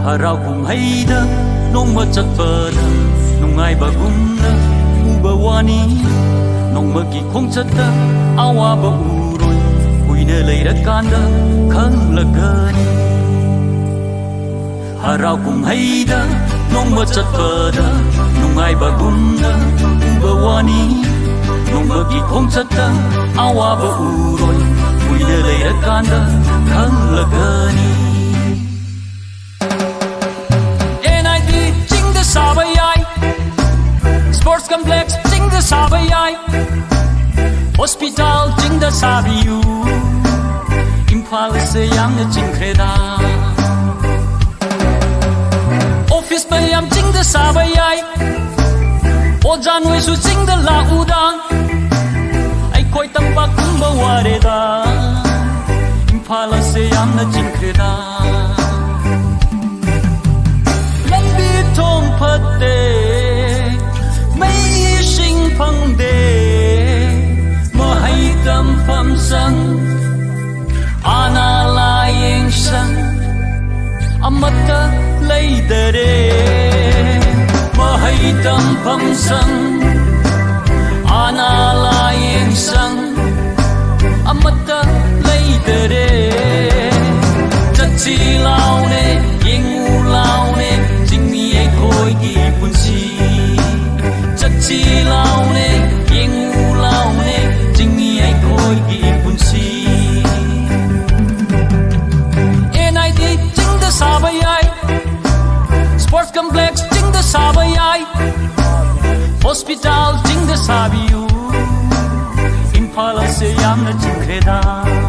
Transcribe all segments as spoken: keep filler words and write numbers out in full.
haraw kumhayda nongma chakpada nungaibagumna uba wani nongmagi khongchata awaba uroi kuina leirakanda khanglagani haraw kumhayda nongma chakpada nungaibagumna uba wani nongmagi khongchata awaba uroi kuina leirakanda khanglagani Sabayai Sports Complex Jingda Sabayai Hospital Jingda Sabiyu Impal se yamna jingkreda Office bayam Jingda Sabayai Ojanwe su Jingda Lauda Ai koi tampak kumba wareda Impal se yamna jingkreda Tom phate mai sing phang de mo hai tam pham sang ana la yeng sang amata lei dare mo hai tam pham sang ana la yeng sang amata lei dare chachi lao ne yeng u lao ne khôi kỳ quân si chắc chi lao nè yên u lao nè chính mi ai khôi kỳ quân si en ai đi chính the sabayai sports complex chính the sabayai hospital chính the sabiu impala se yam na jingkreda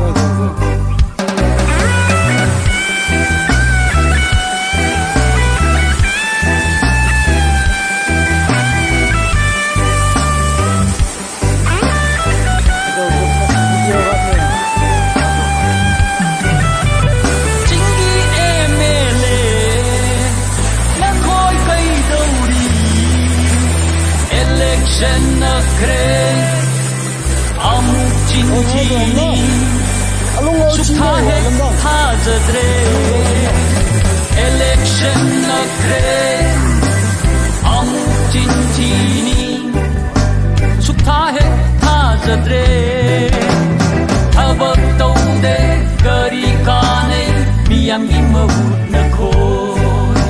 Election na kre amu chintini sukha hai tha jadre thabak taude kari kane miyam imahut na khoi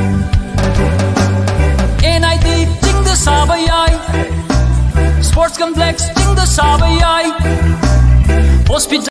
N I D jing the sabayai sports complex jing the sabayai hospital